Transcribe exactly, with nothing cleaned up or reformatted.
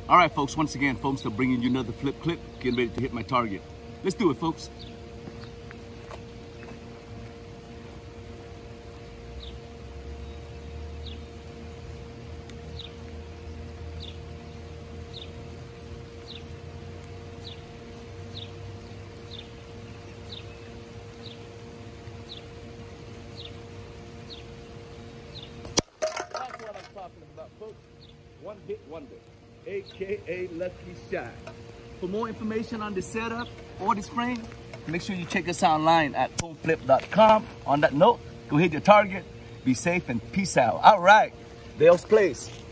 All right, folks, once again, folks, I'm bringing you another flip clip, getting ready to hit my target. Let's do it, folks. That's what I'm talking about, folks. One hit wonder, A K A Lucky Shot. For more information on this setup or this frame, make sure you check us out online at F Lip dot com. On that note, go hit your target, be safe, and peace out. All right, Dale's Place.